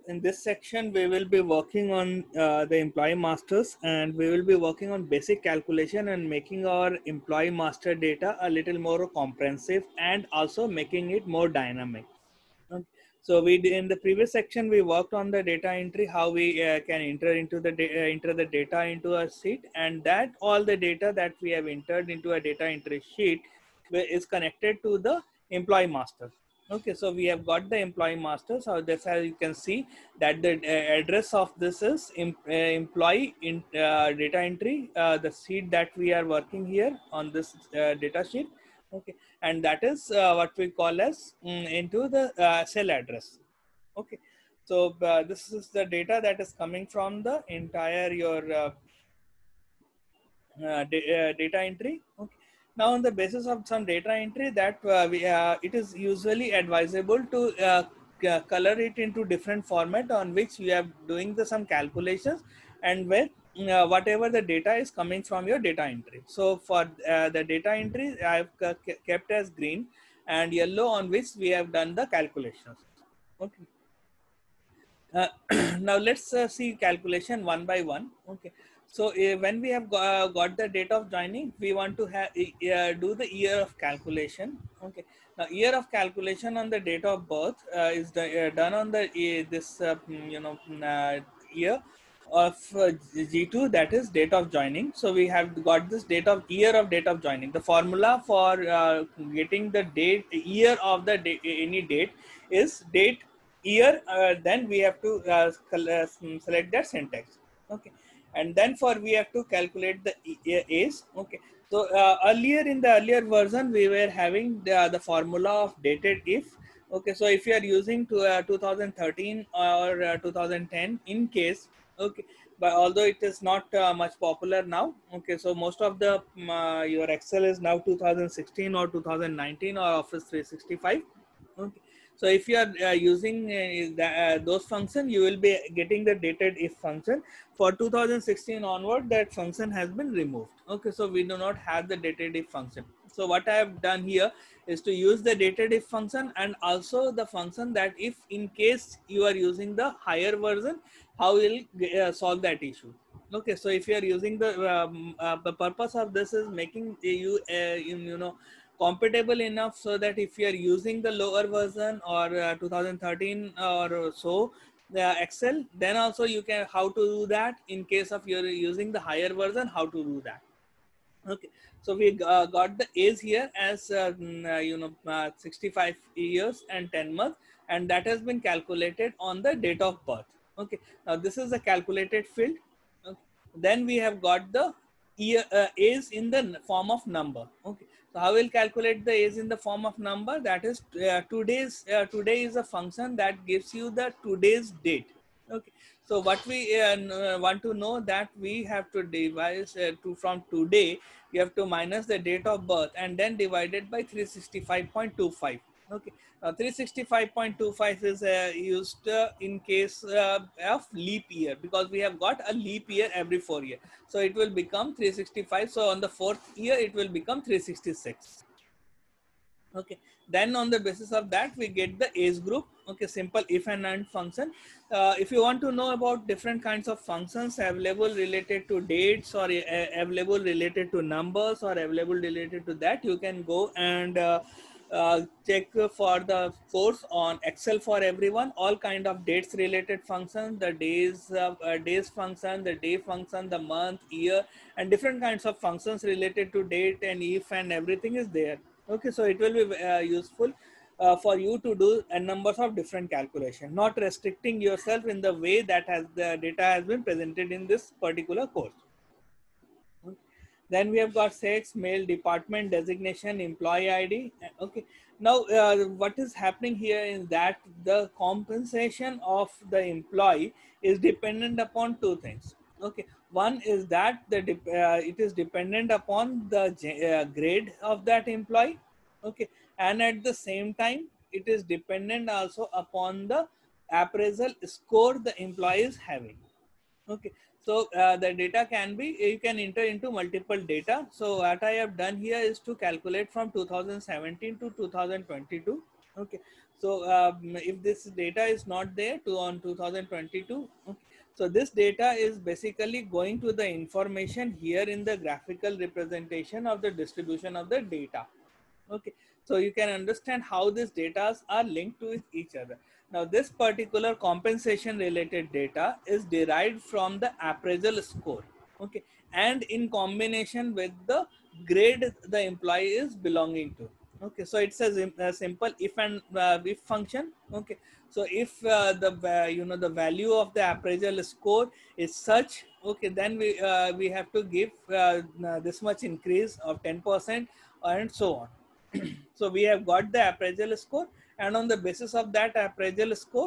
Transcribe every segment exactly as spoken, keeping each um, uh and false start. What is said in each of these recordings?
In this section, we will be working on uh, the employee masters, and we will be working on basic calculation and making our employee master data a little more comprehensive and also making it more dynamic. Okay. So we did- in the previous section we worked on the data entry, how we uh, can enter into the da- uh, enter the data into a sheet, and that all the data that we have entered into a data entry sheet wi- is connected to the employee master. Okay, so we have got the employee master. So that's how you can see that the uh, address of this is em- uh, employee in uh, data entry, uh, the sheet that we are working here on this uh, data sheet. Okay, and that is uh, what we call as mm, into the uh, cell address. Okay, so uh, this is the data that is coming from the entire your uh, uh, da- uh, data entry. Okay, now on the basis of some data entry that uh, we uh, it is usually advisable to uh, c- color it into different format on which you are doing the some calculations, and where uh, whatever the data is coming from your data entry. So for uh, the data entry I have ke- kept as green, and yellow on which we have done the calculations. Okay, uh, now let's uh, see calculation one by one. Okay, so uh, when we have got, uh, got the date of joining, we want to have uh, do the year of calculation. Okay, now year of calculation on the date of birth uh, is the, uh, done on the uh, this uh, mm, you know mm, uh, year of uh, G two, that is date of joining. So we have got this date of year of date of joining. The formula for uh, getting the date year of the day, any date is date year, uh, then we have to uh, uh, select that syntax. Okay, and then for we have to calculate the age. Okay, so uh, earlier in the earlier version we were having the, the formula of dated if. Okay, so if you are using to uh, two thousand thirteen or uh, two thousand ten in case. Okay, but although it is not uh, much popular now. Okay, so most of the um, uh, your Excel is now two thousand sixteen or two thousand nineteen or Office three sixty-five. Okay, so if you are uh, using uh, the, uh, those function, you will be getting the dated if function. For two thousand sixteen onward, that function has been removed. Okay, so we do not have the dated if function. So what I have done here is to use the dated if function, and also the function that if in case you are using the higher version, how will uh, solve that issue. Okay, so if you are using the um, uh, the purpose of this is making you uh, you, you know compatible enough, so that if you are using the lower version or uh, two thousand thirteen or so the Excel, then also you can how to do that. In case of you're using the higher version, how to do that. Okay, so we uh, got the age here as uh, mm, uh, you know uh, sixty-five years and ten months, and that has been calculated on the date of birth. Okay, now this is a calculated field. Okay. Then we have got the year uh, age in the n- form of number. Okay, so how we'll calculate the age in the form of number? That is uh, today's uh, today is a function that gives you the today's date. Okay, so what we uh, n- uh, want to know, that we have to devise uh, to from today, you have to minus the date of birth and then divided by three sixty-five point two five. Okay, now three sixty-five point two five is uh, used uh, in case uh, of leap year, because we have got a leap year every four year, so it will become three sixty-five. So on the fourth year it will become three sixty-six. Okay, then on the basis of that we get the age group. Okay, simple if and and function. Uh, if you want to know about different kinds of functions available related to dates, or uh, available related to numbers, or available related to that, you can go and uh, uh, check for the course on Excel for everyone. All kind of dates related functions, the days uh, uh, days function, the day function, the month, year, and different kinds of functions related to date and if and everything is there. Okay, so it will be uh, useful uh, for you to do a numbers of different calculation, not restricting yourself in the way that has the data has been presented in this particular course. Then we have got sex, male, department, designation, employee I D. Okay, now uh, what is happening here is that the compensation of the employee is dependent upon two things. Okay, one is that the uh, it is dependent upon the uh, grade of that employee. Okay, and at the same time it is dependent also upon the appraisal score the employee is having. Okay, so uh, the data can be, you can enter into multiple data. So what I have done here is to calculate from two thousand seventeen to two thousand twenty-two. Okay, So um, if this data is not there to on two thousand twenty-two, okay, so this data is basically going to the information here in the graphical representation of the distribution of the data. Okay, so you can understand how these data are linked to each other. Now this particular compensation related data is derived from the appraisal score, okay, and in combination with the grade the employee is belonging to. Okay, so it's a, a simple if and uh, if function. Okay, so if uh, the uh, you know the value of the appraisal score is such, okay, then we uh, we have to give uh, this much increase of ten percent and so on. So we have got the appraisal score, and on the basis of that appraisal score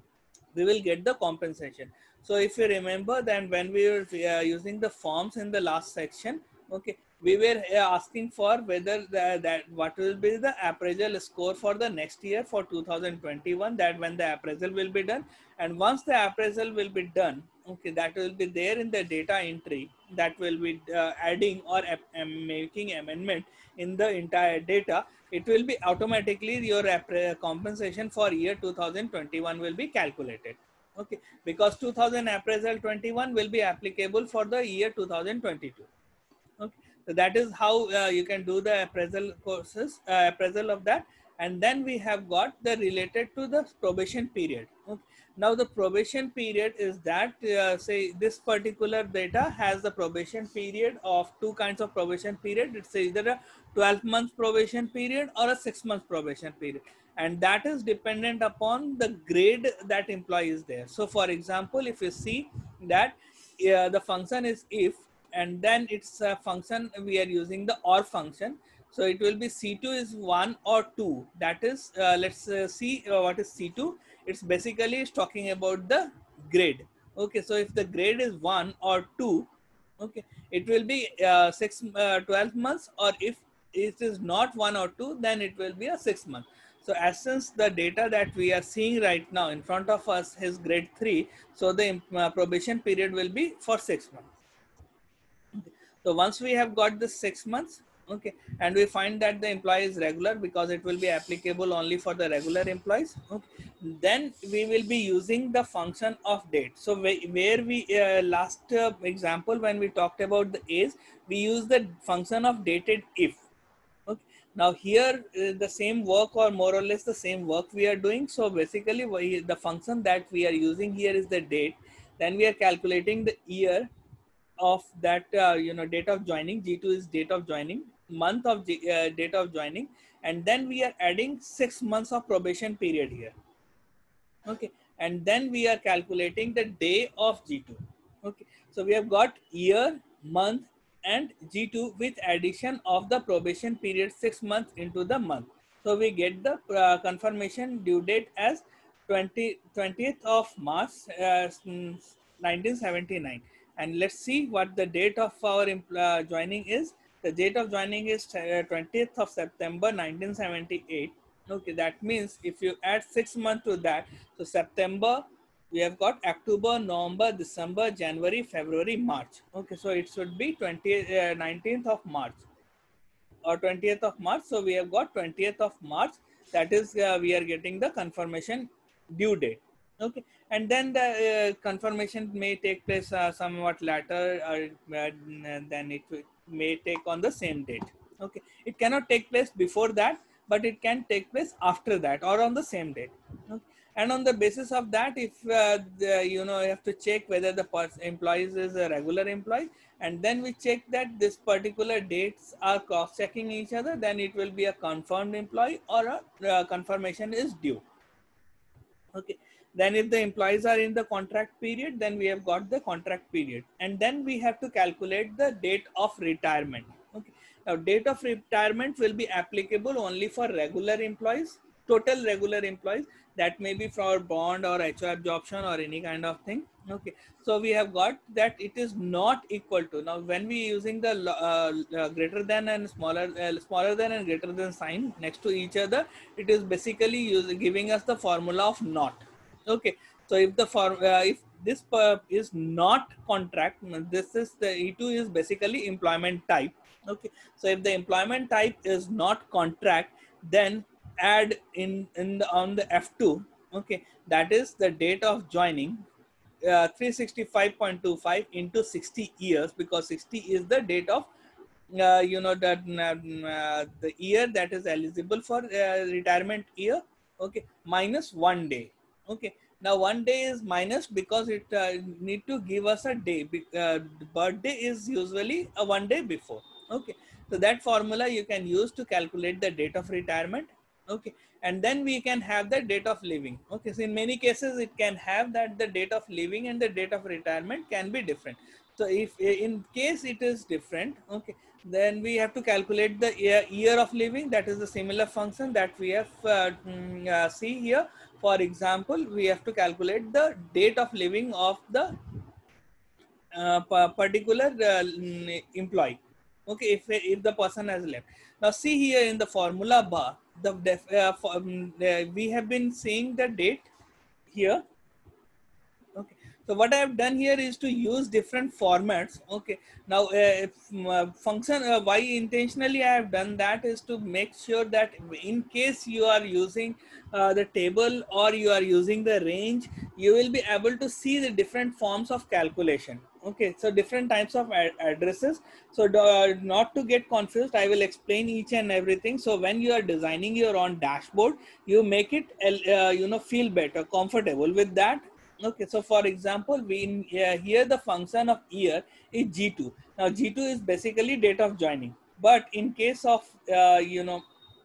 we will get the compensation. So if you remember, then when we were uh, using the forms in the last section, okay, we were uh, asking for whether the, that what will be the appraisal score for the next year for two thousand twenty-one, that when the appraisal will be done, and once the appraisal will be done, okay, that will be there in the data entry, that will be uh, adding or uh, making amendment in the entire data. It will be automatically your compensation for year two thousand twenty-one will be calculated. Okay, because two thousand appraisal twenty-one will be applicable for the year two thousand twenty-two. Okay, so that is how uh, you can do the appraisal courses, uh, appraisal of that. And then we have got the related to the probation period. Okay, now the probation period is that uh, say this particular data has the probation period of two kinds of probation period. It's either a twelve month probation period or a six month probation period, and that is dependent upon the grade that employee is there. So for example, if you see that uh, the function is if, and then it's a function we are using the or function, so it will be C two is one or two. That is uh, let's uh, see uh, what is C two. It's basically is talking about the grade. Okay, so if the grade is one or two, okay, it will be uh, six uh, twelve months, or if it is not one or two, then it will be a six month. So as since the data that we are seeing right now in front of us is grade three, so the uh, probation period will be for six months. So once we have got this six months, okay, and we find that the employee is regular, because it will be applicable only for the regular employees, okay, then we will be using the function of date. So where we uh, last uh, example when we talked about the age, we use the function of dated if. Okay, now here uh, the same work, or more or less the same work we are doing. So basically we, the function that we are using here is the date. Then we are calculating the year of that uh, you know date of joining. G two is date of joining, month of G, uh, date of joining, and then we are adding six months of probation period here. Okay, and then we are calculating the day of G two. Okay, so we have got year, month, and G two with addition of the probation period six months into the month. So we get the uh, confirmation due date as twentieth of March uh, nineteen seventy-nine. And let's see what the date of our uh, joining is. The date of joining is twentieth of September nineteen seventy-eight. Okay, that means if you add six months to that, so September, we have got October, November, December, January, February, March. Okay, so it should be twentieth, uh, nineteenth of March or twentieth of March. So we have got twentieth of March. That is, uh, we are getting the confirmation due date. Okay, and then the uh, confirmation may take place uh, somewhat later, or uh, then it may take on the same date. Okay, it cannot take place before that, but it can take place after that or on the same date. Okay. And on the basis of that, if uh, the, you know you have to check whether the employee is a regular employee, and then we check that this particular dates are cross checking each other, then it will be a confirmed employee or a uh, confirmation is due. Okay, then if the employees are in the contract period, then we have got the contract period, and then we have to calculate the date of retirement. Okay, now date of retirement will be applicable only for regular employees, total regular employees, that may be for bond or H R absorption or any kind of thing. Okay, so we have got that it is not equal to. Now when we using the uh, uh, greater than and smaller uh, smaller than and greater than sign next to each other, it is basically using giving us the formula of not. Okay, so if the for uh, if this uh, is not contract, this is the E two is basically employment type. Okay, so if the employment type is not contract, then add in in the on the F two, okay, that is the date of joining, uh, three sixty-five point two five into sixty years, because sixty is the date of uh, you know that uh, the year that is eligible for uh, retirement year, okay, minus one day. Okay, now one day is minus because it uh, need to give us a day. Uh, birthday is usually a one day before. Okay, so that formula you can use to calculate the date of retirement. Okay, and then we can have the date of living. Okay, so in many cases it can have that the date of living and the date of retirement can be different. So if in case it is different, okay, then we have to calculate the year, year of living. That is the similar function that we have uh, mm, uh, see here. For example, we have to calculate the date of living of the uh, particular uh, employee. Okay, if if the person has left. Now see here in the formula bar, the def, uh, for, um, uh, we have been seeing the date here. Okay, so what I have done here is to use different formats. Okay, now uh, if, uh, function uh, why intentionally I have done that is to make sure that in case you are using uh, the table or you are using the range, you will be able to see the different forms of calculation. Okay, so different types of ad addresses. So uh, not to get confused, I will explain each and everything. So when you are designing your own dashboard, you make it uh, you know feel better, comfortable with that. Okay, so for example, we uh, here the function of year is G two. Now G two is basically date of joining, but in case of uh, you know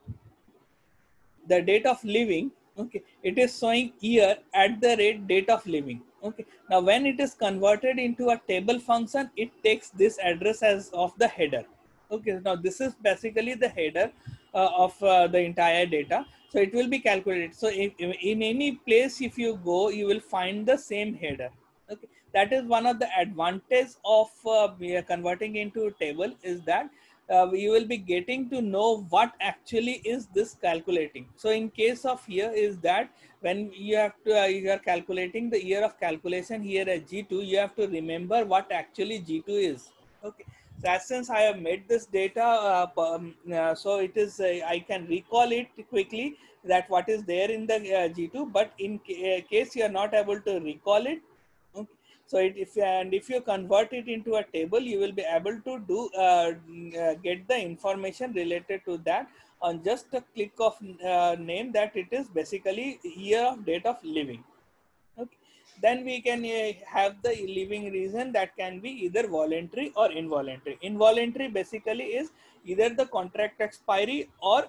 the date of living, okay, it is showing year at the rate date of living. Okay, now when it is converted into a table function, it takes this address as of the header. Okay, now this is basically the header uh, of uh, the entire data, so it will be calculated. So if, if in any place if you go, you will find the same header. Okay, that is one of the advantage of uh, converting into a table, is that uh, you will be getting to know what actually is this calculating. So in case of here is that when you have to uh, you are calculating the year of calculation here at G two, you have to remember what actually G two is. Okay, so as since I have made this data uh, um, uh, so it is uh, I can recall it quickly that what is there in the uh, G two, but in ca uh, case you are not able to recall it, okay, so it, if and if you convert it into a table, you will be able to do uh, uh, get the information related to that on just a click of uh, name, that it is basically year of date of living. Okay, then we can uh, have the living reason that can be either voluntary or involuntary. Involuntary basically is either the contract expiry or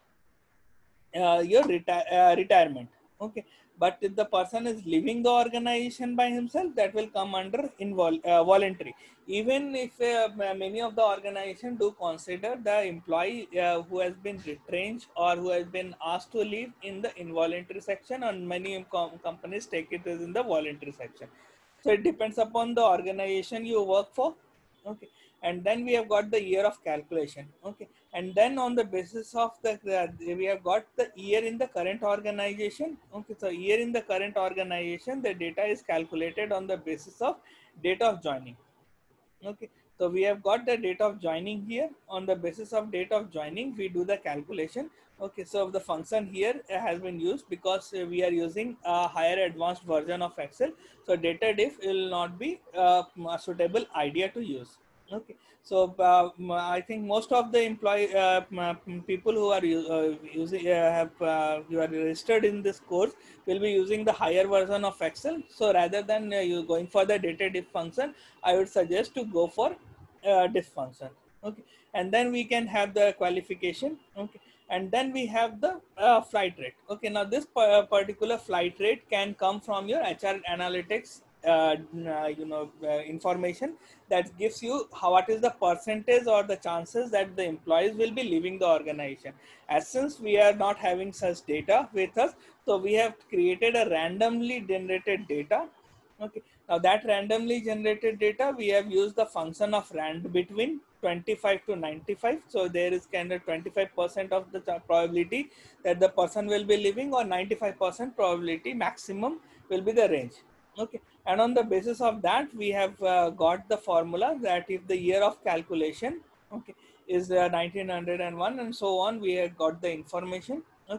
uh, your reti- uh, retirement. Okay, but if the person is leaving the organization by himself, that will come under invol- uh, voluntary. Even if uh, many of the organization do consider the employee uh, who has been retrenched or who has been asked to leave in the involuntary section, and many com- companies take it as in the voluntary section. So it depends upon the organization you work for. Okay, and then we have got the year of calculation. Okay, and then on the basis of the uh, we have got the year in the current organization. Okay, so year in the current organization, the data is calculated on the basis of date of joining. Okay, so we have got the date of joining here. On the basis of date of joining, we do the calculation. Okay, so the function here has been used because uh, we are using a higher advanced version of Excel. So data diff will not be uh, a suitable idea to use. Okay, so uh, I think most of the employee uh, people who are uh, using uh, have uh, you are registered in this course will be using the higher version of Excel. So rather than uh, you going for the data diff function, I would suggest to go for uh, diff function. Okay, and then we can have the qualification. Okay, and then we have the uh, flight rate. Okay, now this particular flight rate can come from your H R analytics uh, uh, you know uh, information that gives you how what is the percentage or the chances that the employees will be leaving the organization. As since we are not having such data with us, so we have created a randomly generated data. Okay, now that randomly generated data, we have used the function of rand between twenty-five to ninety-five. So there is kind of twenty-five percent of the probability that the person will be living, or ninety-five percent probability maximum will be the range. Okay, and on the basis of that, we have uh, got the formula that if the year of calculation, okay, is uh, nineteen oh one and so on, we have got the information. Okay,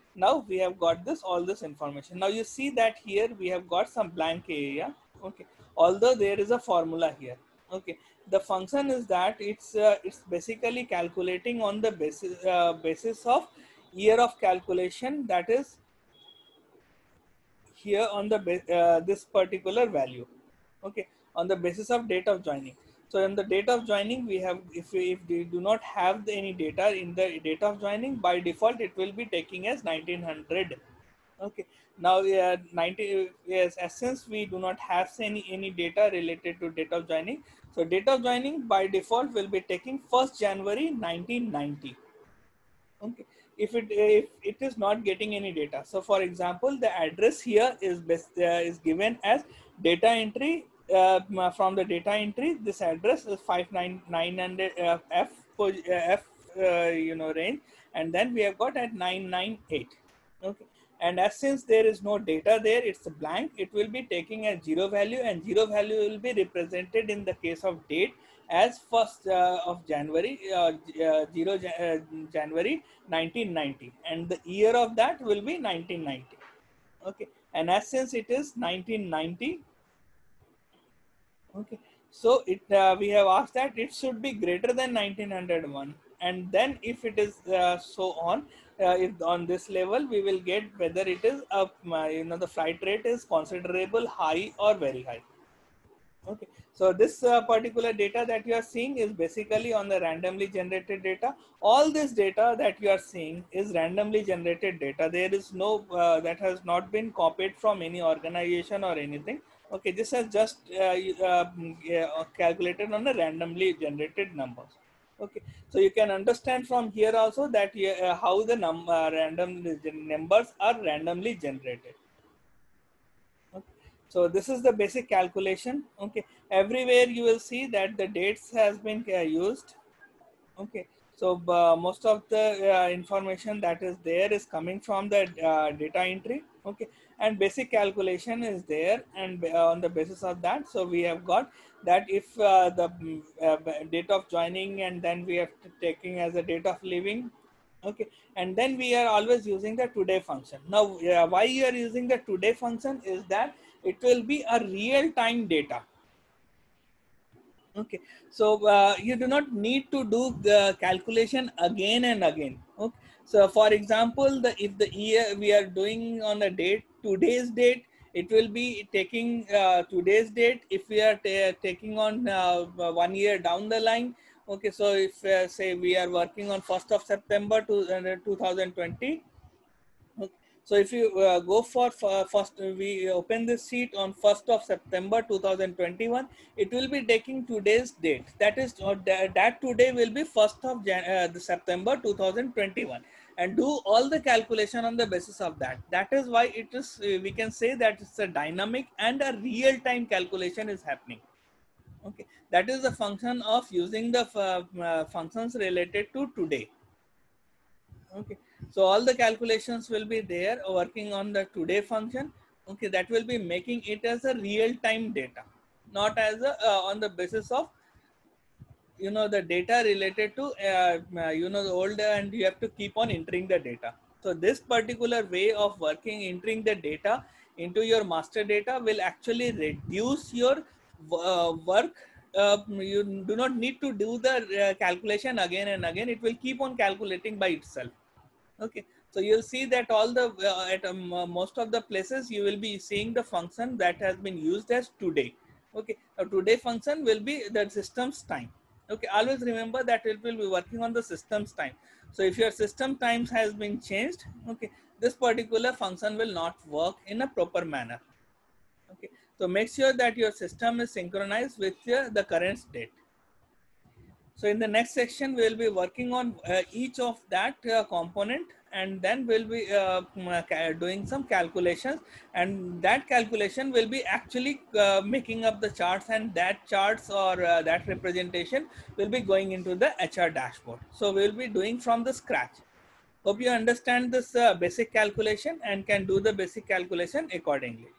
Now we have got this, all this information. Now you see that here we have got some blank area. Okay. Although there is a formula here. Okay. The function is that it's uh, it's basically calculating on the basis uh, basis of year of calculation, that is here on the uh, this particular value. Okay, on the basis of date of joining. So in the date of joining, we have, if we, if we do not have the, any data in the date of joining, by default it will be taking as nineteen hundred. Okay, now uh, ninety, yes, as since we do not have any any data related to date of joining, so date of joining by default will be taking first January nineteen ninety. Okay, if it if it is not getting any data, so for example the address here is best, uh, is given as data entry, uh, from the data entry this address is five nine nine hundred uh, f uh, f uh, you know range, and then we have got at nine nine eight. Okay, and as since there is no data there, it's a blank, it will be taking a zero value, and zero value will be represented in the case of date as first uh, of January, uh, uh, zero uh, January nineteen ninety, and the year of that will be nineteen ninety. Okay, and as since it is nineteen ninety, okay, so it uh, we have asked that it should be greater than nineteen oh one, and then if it is uh, so on, uh, if on this level we will get whether it is up, uh, you know the flight rate is considerable, high or very high. Okay, so this uh, particular data that you are seeing is basically on the randomly generated data. All this data that you are seeing is randomly generated data. There is no, uh, that has not been copied from any organization or anything. Okay, this has just uh, uh, uh, calculated on the randomly generated numbers. Okay, so you can understand from here also that uh, how the num uh, random numbers are randomly generated. So this is the basic calculation. Okay, everywhere you will see that the dates has been uh, used. Okay, so uh, most of the uh, information that is there is coming from the uh, data entry. Okay, and basic calculation is there, and uh, on the basis of that, so we have got that if uh, the uh, date of joining, and then we have taking as a date of leaving. Okay, and then we are always using the today function. Now uh, why you are using the today function is that it will be a real time data. Okay, so uh, you do not need to do the calculation again and again. Okay, so for example, the if the year we are doing on a date, today's date, it will be taking uh, today's date. If we are taking on uh, one year down the line, okay, so if uh, say we are working on first of September to uh, two thousand twenty. Okay. So if you uh, go for, for first, we open this sheet on first of September two thousand twenty-one, it will be taking today's date. That is, uh, that, that today will be first of Jan uh, the September two thousand twenty-one, and do all the calculation on the basis of that. That is why it is, uh, we can say that it's a dynamic and a real time calculation is happening. Okay, that is the function of using the uh, uh, functions related to today. Okay, so all the calculations will be there working on the today function. Okay, that will be making it as a real time data, not as a uh, on the basis of you know the data related to uh, uh, you know the old, and you have to keep on entering the data. So this particular way of working, entering the data into your master data, will actually reduce your uh, work. Uh, you do not need to do the uh, calculation again and again. It will keep on calculating by itself. Okay, so you'll see that all the uh, at um, uh, most of the places you will be seeing the function that has been used as today. Okay, now today function will be the system's time. Okay, always remember that it will be working on the system's time. So if your system times has been changed, okay, this particular function will not work in a proper manner. Okay, so make sure that your system is synchronized with uh, the current state. So in the next section, we will be working on uh, each of that uh, component, and then we'll be uh, doing some calculations, and that calculation will be actually uh, making up the charts, and that charts or uh, that representation will be going into the H R dashboard. So we'll be doing from the scratch. Hope you understand this uh, basic calculation and can do the basic calculation accordingly.